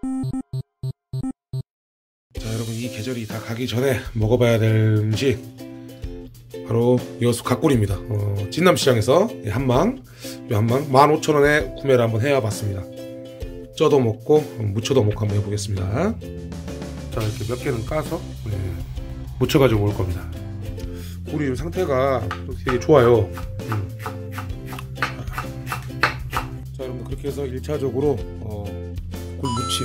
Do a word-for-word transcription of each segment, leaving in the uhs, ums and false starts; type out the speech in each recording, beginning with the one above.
자, 여러분, 이 계절이 다 가기 전에 먹어봐야 될 음식 바로 여수 갓꿀입니다. 어, 진남시장에서 한망 이 한망 만 오천 원에 구매를 한번 해와봤습니다. 쪄도 먹고 무쳐도 먹고 한번 해보겠습니다. 자, 이렇게 몇 개는 까서 네, 무쳐가지고 올 겁니다. 꿀이 지금 상태가 되게 좋아요. 음. 자, 여러분, 그렇게 해서 일 차적으로 어, 꿀 무침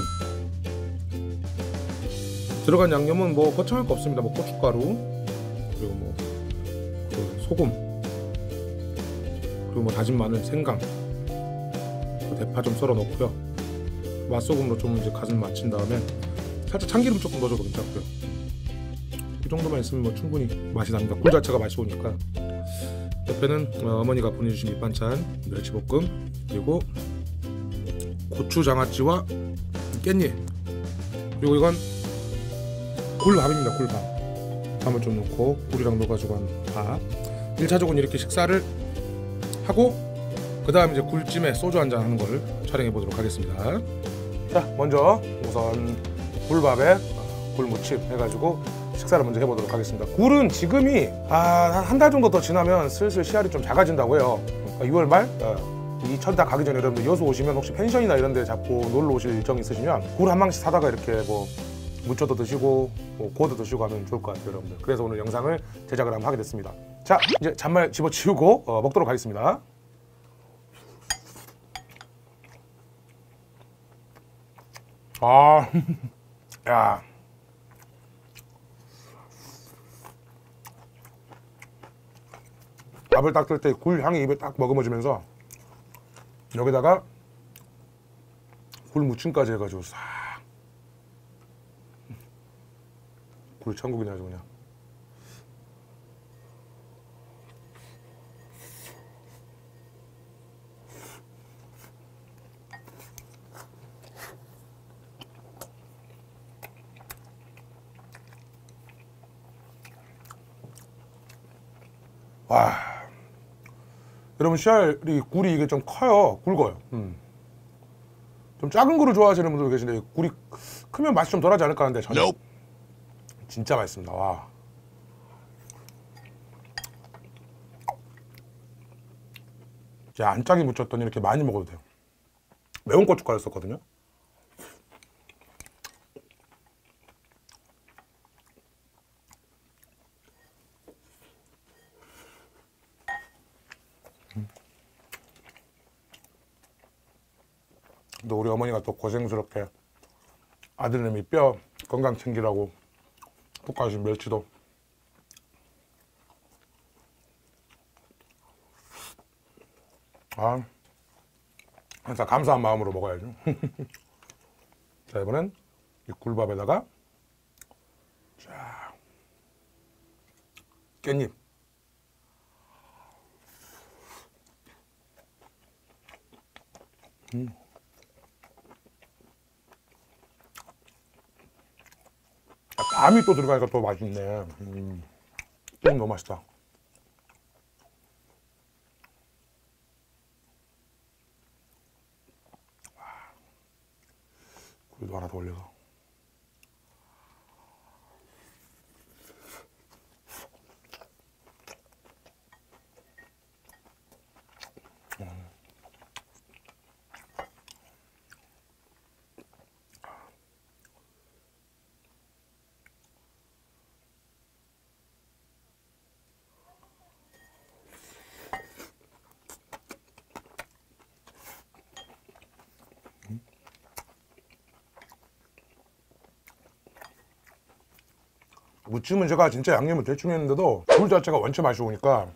들어간 양념은 뭐 거창할 거 없습니다. 뭐 고춧가루, 그리고 뭐 그 소금, 그리고 뭐 다진 마늘, 생강, 그 대파 좀 썰어 넣고요. 맛소금으로 좀 이제 간을 맞춘 다음에 살짝 참기름 조금 넣어줘도 괜찮고요. 이 정도만 있으면 뭐 충분히 맛이 납니다. 꿀 자체가 맛이 오니까. 옆에는 어머니가 보내주신 밑반찬 멸치볶음, 그리고 고추 장아찌와 깻잎, 그리고 이건 굴밥입니다. 굴밥. 밥을 좀 넣고 굴이랑 넣어가지고 한 밥. 일 차적으로는 이렇게 식사를 하고 그 다음 이제 굴찜에 소주 한잔 하는 거를 촬영해 보도록 하겠습니다. 자, 먼저 우선 굴밥에 굴무침 해가지고 식사를 먼저 해보도록 하겠습니다. 굴은 지금이 아, 한 달 정도 더 지나면 슬슬 씨알이 좀 작아진다고 해요. 그러니까 유월 말 어, 이 철 다 가기 전에 여러분들 여수 오시면 혹시 펜션이나 이런 데 잡고 놀러 오실 일정이 있으시면 굴 한 망씩 사다가 이렇게 뭐 무쳐도 드시고 뭐 구워도 드시고 하면 좋을 것 같아요, 여러분들. 그래서 오늘 영상을 제작을 한번 하게 됐습니다. 자, 이제 잔말 집어치우고 어, 먹도록 하겠습니다. 아, 야, 밥을 딱 뜰 때 굴 향이 입에 딱 머금어지면서 여기다가 굴 무침까지 해가지고 싹 굴 천국이네 아주 그냥. 와, 여러분, 씨알이 굴이 이게 좀 커요. 굵어요. 음. 좀 작은 굴을 좋아하시는 분들 계신데 굴이 크면 맛이 좀 덜하지 않을까 하는데 전혀 nope. 진짜 맛있습니다. 와. 야, 안 짜게 무쳤더니 이렇게 많이 먹어도 돼요. 매운 고춧가루 썼거든요. 근데 우리 어머니가 또 고생스럽게 아드님이 뼈 건강 챙기라고 볶아주신 멸치도 아, 항상 감사한 마음으로 먹어야죠. 자, 이번엔 이 굴밥에다가 자, 깻잎. 음. 밤이 또 들어가니까 또 맛있네. 음. 깻잎 너무 맛있다. 굴도 하나 더 올려서. 음. 무침은 제가 진짜 양념을 대충 했는데도 굴 자체가 원체 맛이 오니까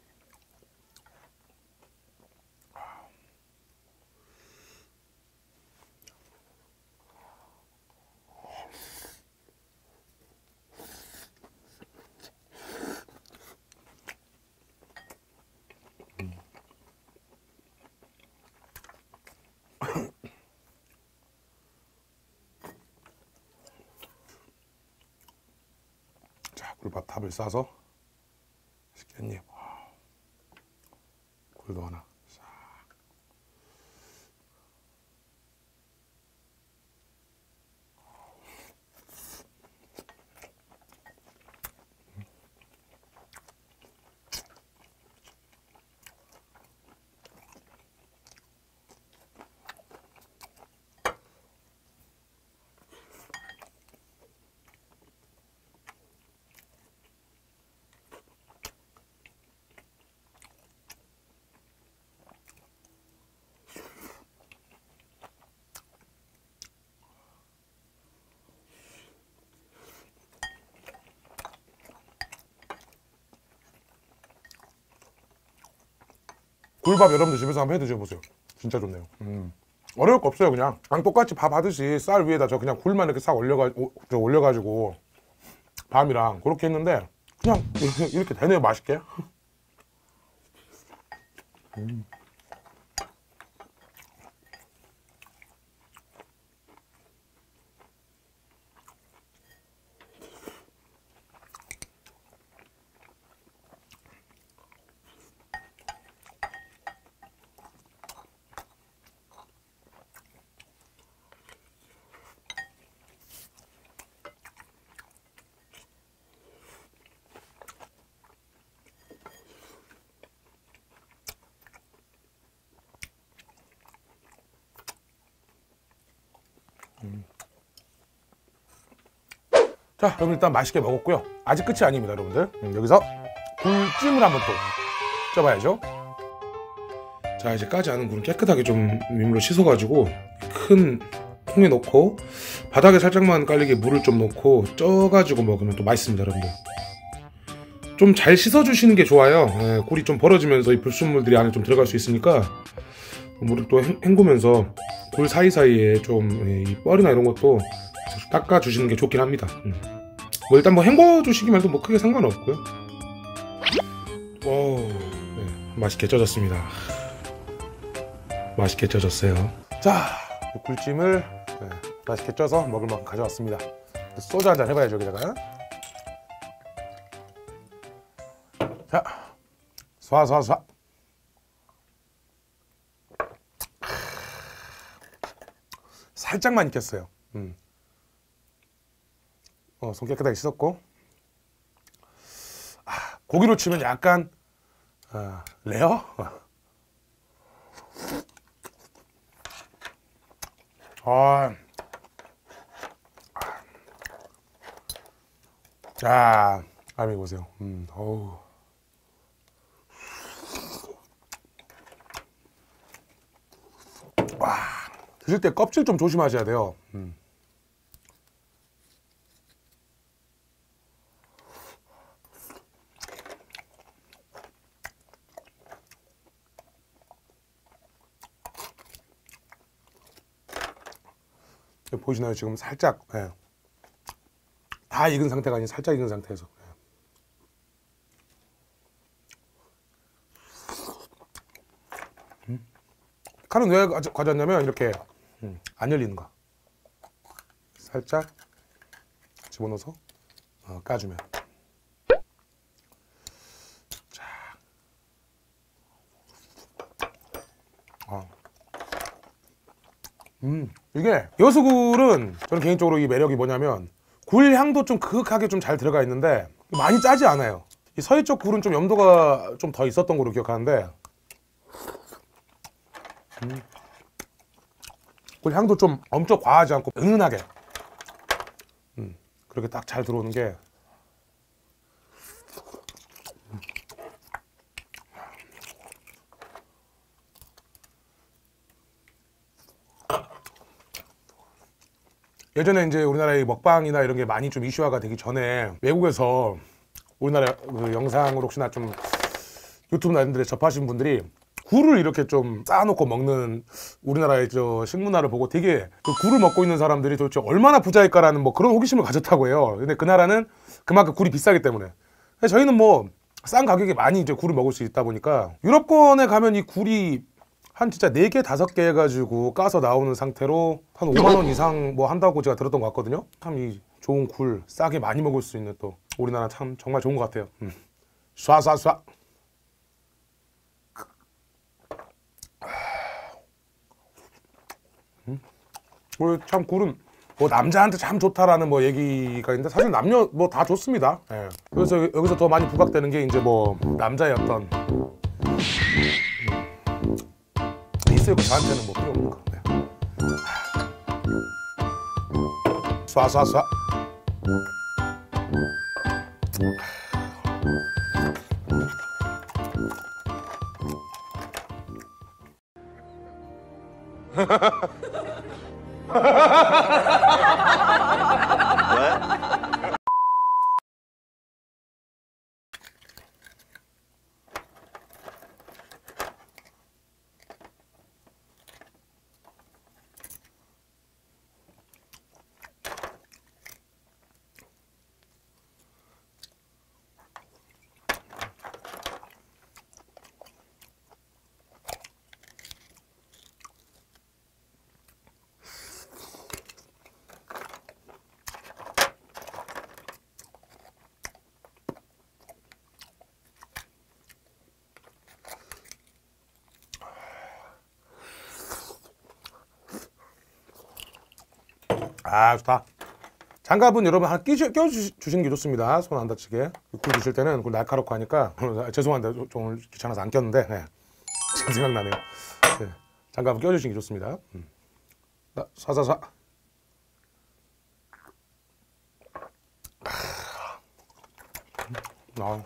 자, 굴밥 탑을 싸서 깻잎 굴도 하나 싹. 굴밥 여러분들 집에서 한번 해 드셔보세요. 진짜 좋네요. 음. 어려울 거 없어요. 그냥 그냥 똑같이 밥 하듯이 쌀 위에다 저 그냥 굴만 이렇게 싹 올려가, 저 올려가지고 밤이랑 그렇게 했는데 그냥 이렇게, 이렇게 되네요. 맛있게. 음. 음. 자, 여러분 일단 맛있게 먹었고요. 아직 끝이 아닙니다, 여러분들. 음, 여기서 굴찜을 한번 또 쪄봐야죠. 자, 이제 까지 않은 굴은 깨끗하게 좀 민물로 씻어가지고 큰 통에 넣고 바닥에 살짝만 깔리게 물을 좀 넣고 쪄가지고 먹으면 또 맛있습니다, 여러분들. 좀 잘 씻어주시는 게 좋아요. 예, 굴이 좀 벌어지면서 이 불순물들이 안에 좀 들어갈 수 있으니까 물을 또 헹구면서 굴 사이사이에 좀 이 뻘이나 이런 것도 닦아주시는 게 좋긴 합니다. 음. 뭐 일단 뭐 헹궈주시기만 해도 뭐 크게 상관없고요. 오, 네, 맛있게 쪄졌습니다. 맛있게 쪄졌어요. 자, 굴찜을 네, 맛있게 쪄서 먹을 만큼 가져왔습니다. 소주 한잔 해봐야죠, 여기다가. 자, 쏴쏴쏴. 살짝만 익혔어요. 음. 어, 손 깨끗하게 씻었고. 아, 고기로 치면 약간 어, 레어? 아, 자, 아미 보세요. 음, 어우. 와, 드실 때 껍질 좀 조심하셔야 돼요. 음. 보이시나요? 지금 살짝 예. 다 익은 상태가 아닌 살짝 익은 상태에서 예. 음. 칼은 왜 가져왔냐면 이렇게 음, 안 열리는 거 살짝 집어넣어서 어, 까주면 자. 어. 음, 이게 여수굴은 저는 개인적으로 이 매력이 뭐냐면 굴 향도 좀 그윽하게 좀 잘 들어가 있는데 많이 짜지 않아요. 이 서해 쪽 굴은 좀 염도가 좀 더 있었던 걸로 기억하는데 음, 굴 향도 좀 엄청 과하지 않고 은은하게 음, 그렇게 딱 잘 들어오는 게 예전에 이제 우리나라의 먹방이나 이런 게 많이 좀 이슈화가 되기 전에 외국에서 우리나라 그 영상으로 혹시나 좀 유튜브나 이런 데에 접하신 분들이 굴을 이렇게 좀 쌓아놓고 먹는 우리나라의 저 식문화를 보고 되게 그 굴을 먹고 있는 사람들이 도대체 얼마나 부자일까라는 뭐 그런 호기심을 가졌다고 해요. 근데 그 나라는 그만큼 굴이 비싸기 때문에. 저희는 뭐 싼 가격에 많이 이제 굴을 먹을 수 있다 보니까 유럽권에 가면 이 굴이 한 진짜 네 개, 다섯 개 해가지고 까서 나오는 상태로 한 오만 원 이상 뭐 한다고 제가 들었던 것 같거든요. 참 이 좋은 굴 싸게 많이 먹을 수 있는 또 우리나라 참 정말 좋은 것 같아요. 음. 쏴쏴쏴. 음. 뭐 참 굴은 뭐 남자한테 참 좋다라는 뭐 얘기가 있는데 사실 남녀 뭐 다 좋습니다. 예. 그래서 여기서 더 많이 부각되는 게 이제 뭐 남자의 어떤 있어요. 저한테는 뭐 필요 없는 거. 네. 쏴쏴쏴. 아 좋다. 장갑은 여러분 하나 끼, 껴주시는 게 좋습니다. 손 안 다치게. 굴 드실 때는 굴 날카롭고 하니까 죄송한데 좀 오늘 귀찮아서 안 꼈는데 네. 지금 생각나네요. 네. 장갑은 껴주시는 게 좋습니다. 음. 사사사. 아.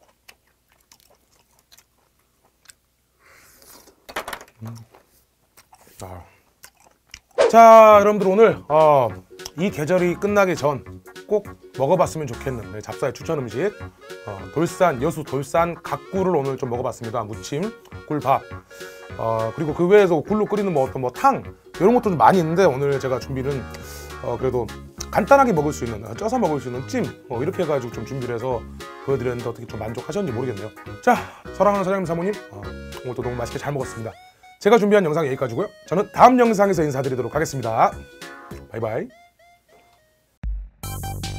음. 아. 자 여러분들 오늘 어, 이 계절이 끝나기 전 꼭 먹어봤으면 좋겠는 네, 잡사의 추천 음식 어, 돌산 여수 돌산 갓굴을 오늘 좀 먹어봤습니다. 무침, 굴밥 어, 그리고 그 외에서 굴로 끓이는 뭐 어떤 뭐 탕 이런 것도 좀 많이 있는데 오늘 제가 준비는 어, 그래도 간단하게 먹을 수 있는 쪄서 먹을 수 있는 찜 어, 이렇게 해가지고 좀 준비를 해서 보여드렸는데 어떻게 좀 만족하셨는지 모르겠네요. 자 사랑하는 사장님 사모님 어, 오늘도 너무 맛있게 잘 먹었습니다. 제가 준비한 영상 여기까지고요. 저는 다음 영상에서 인사드리도록 하겠습니다. 바이바이.